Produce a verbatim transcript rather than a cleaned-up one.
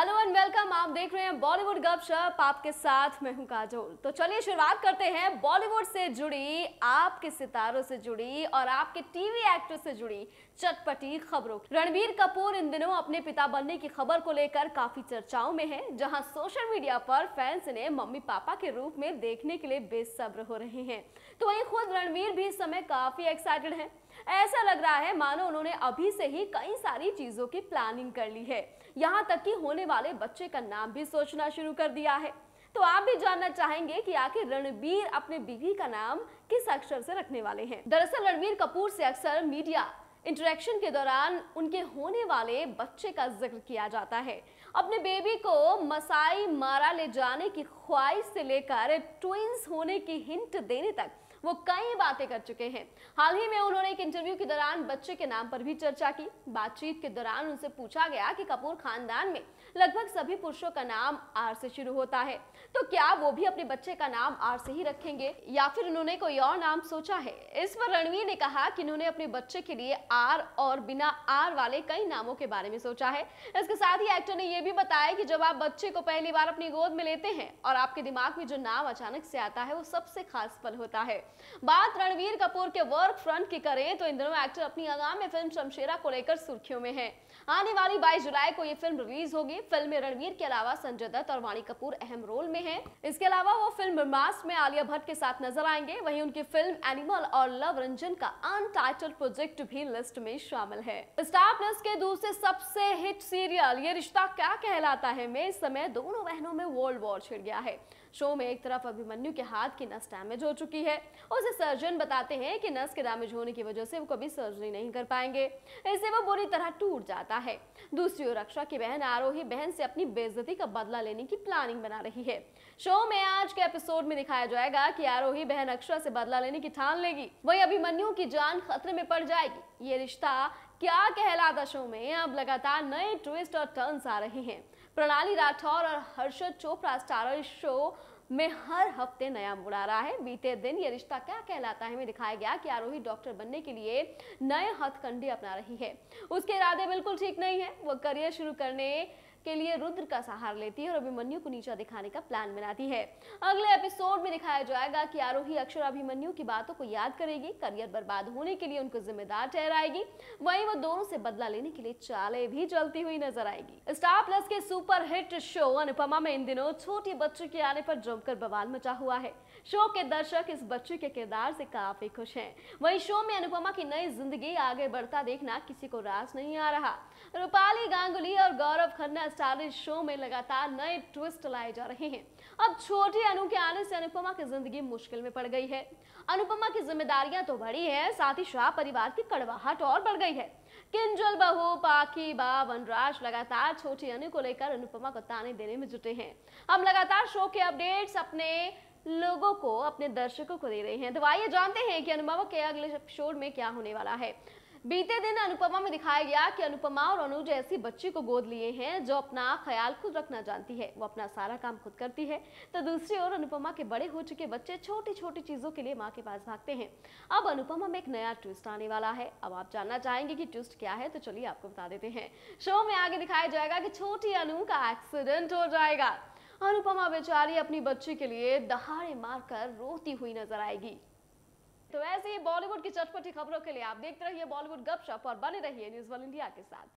Hello and welcome. आप देख रहे हैं बॉलीवुड गपशप, आपके साथ मैं हूं काजोल। तो चलिए शुरुआत करते हैं बॉलीवुड से जुड़ी, आपके सितारों से जुड़ी और आपके टीवी एक्टर से जुड़ी चटपटी खबरों। रणबीर कपूर इन दिनों अपने पिता बनने की खबर को लेकर काफी चर्चाओं में है, जहां सोशल मीडिया पर फैंस इन्हें मम्मी पापा के रूप में देखने के लिए बेसब्र हो रहे हैं। तो वहीं खुद रणबीर भी इस समय काफी एक्साइटेड हैं। ऐसा लग रहा है मानो उन्होंने अभी से ही कई सारी चीजों की प्लानिंग कर ली है, यहाँ तक कि होने वाले बच्चे का नाम भी सोचना शुरू कर दिया है। तो आप भी जानना चाहेंगे कि आखिर रणबीर अपने बीवी का नाम किस अक्षर से रखने वाले हैं। दरअसल रणबीर कपूर से अक्सर मीडिया इंटरेक्शन के दौरान उनके होने वाले बच्चे का जिक्र किया जाता है। अपने बेबी को मसाई मारा ले जाने की ख्वाहिश से लेकर ट्विंस होने की हिंट देने तक वो कई बातें कर चुके हैं। हाल ही में उन्होंने एक इंटरव्यू के दौरान बच्चे के नाम पर भी चर्चा की। बातचीत के दौरान उनसे पूछा गया कि कपूर खानदान में लगभग सभी पुरुषों का नाम आर से शुरू होता है, तो क्या वो भी अपने बच्चे का नाम आर से ही रखेंगे या फिर उन्होंने कोई और नाम सोचा है। इस पर रणवीर ने कहा कि उन्होंने अपने बच्चे के लिए आर और बिना आर वाले कई नामों के बारे में सोचा है। इसके साथ ही एक्टर ने यह भी बताया कि जब आप बच्चे को पहली बार अपनी गोद में लेते हैं और आपके दिमाग में जो नाम अचानक से आता है वो सबसे खास पल होता है। बात रणवीर कपूर के वर्क फ्रंट की करें तो इन दिनों एक्टर अपनी आगामी फिल्म शमशेरा को लेकर सुर्खियों में है। आने वाली बाईस जुलाई को ये फिल्म रिलीज होगी। फिल्म में रणवीर के अलावा संजय दत्त और वाणी कपूर अहम रोल में हैं। इसके अलावा वो फिल्म ब्रह्मास्त्र में आलिया भट्ट के साथ नजर आएंगे। वहीं उनकी फिल्म एनिमल और लव रंजन का अनटाइटल्ड प्रोजेक्ट भी लिस्ट में शामिल है। स्टार प्लस के दूसरे सबसे हिट सीरियल ये रिश्ता क्या कहलाता है में इस समय दोनों बहनों में वर्ल्ड वॉर छिड़ गया है। शो में एक तरफ अभिमन्यु के हाथ की नस डैमेज हो चुकी है। उसे सर्जन बताते हैं कि नस के डैमेज होने की वजह से वो कभी सर्जरी नहीं कर पाएंगे, इससे वो बुरी तरह टूट जाता है। दूसरी ओर अक्षरा की बहन आरोही बहन से अपनी बेइज्जती का बदला लेने की प्लानिंग बना रही है। शो में आज के एपिसोड में दिखाया जाएगा कि आरोही बहन अक्षरा से बदला लेने की ठान लेगी, वही अभिमन्यु की जान खतरे में पड़ जाएगी। ये रिश्ता क्या कहलाता शो में अब लगातार नए ट्विस्ट और टर्न्स आ रहे हैं। प्रणाली राठौर और हर्षद चोपड़ा स्टारर इस शो में हर हफ्ते नया मोड़ आ रहा है। बीते दिन ये रिश्ता क्या कहलाता है में दिखाया गया कि आरोही डॉक्टर बनने के लिए नए हथकंडे अपना रही है। उसके इरादे बिल्कुल ठीक नहीं है। वो करियर शुरू करने के लिए रुद्र का सहारा लेती है और अभिमन्यु को नीचा दिखाने का प्लान बनाती है। अगले एपिसोड में दिखाया जाएगा कि आरोही अक्षर अभिमन्यु की बातों को याद करेगी, करियर बर्बाद होने के लिए उनको जिम्मेदार ठहराएगी, वहीं वो दोनों से बदला लेने के लिए चालें भी चलती हुई नजर आएगी। स्टार प्लस के सुपर हिट शो अनुपमा में इन दिनों छोटी बच्ची के आने पर जमकर बवाल मचा हुआ है। शो के दर्शक इस बच्ची के किरदार से काफी खुश हैं। वहीं शो में अनुपमा की नई जिंदगी आगे बढ़ता देखना किसी को रास नहीं आ रहा। रूपाली गांगुली और गौरव खन्ना स्टार शो में लगातार नए ट्विस्ट लाए जा रहे हैं। अब छोटी अनु के आने से अनुपमा की जिंदगी मुश्किल में पड़ गई है। अनुपमा की जिम्मेदारियां तो बढ़ी है, साथ ही शाह परिवार की कड़वाहट और बढ़ गई है। किंजल बहू, पाखी बा, वनराज लगातार छोटी अनु को लेकर अनुपमा को ताने देने में जुटे हैं। अब लगातार शो के अपडेट्स अपने लोगों को, अपने दर्शकों को दे रहे हैं। तो आइए जानते हैं कि अनुपमा के अगले एपिसोड में क्या होने वाला है। बीते दिन अनुपमा में दिखाया गया कि अनुपमा और अनुज ऐसी बच्ची को गोद लिए हैं जो अपना ख्याल खुद रखना जानती है। वो अपना सारा काम खुद करती है। तो दूसरी ओर अनुपमा के बड़े हो चुके बच्चे छोटी छोटी चीजों के लिए माँ के पास भागते हैं। अब अनुपमा में एक नया ट्विस्ट आने वाला है। अब आप जानना चाहेंगे कि ट्विस्ट क्या है, तो चलिए आपको बता देते हैं। शो में आगे दिखाया जाएगा कि छोटी अनु का एक्सीडेंट हो जाएगा। अनुपमा बेचारी अपनी बच्ची के लिए दहाड़े मारकर रोती हुई नजर आएगी। तो ऐसे ही बॉलीवुड की चटपटी खबरों के लिए आप देखते रहिए बॉलीवुड गपशप और बने रहिए न्यूज़ वन इंडिया के साथ।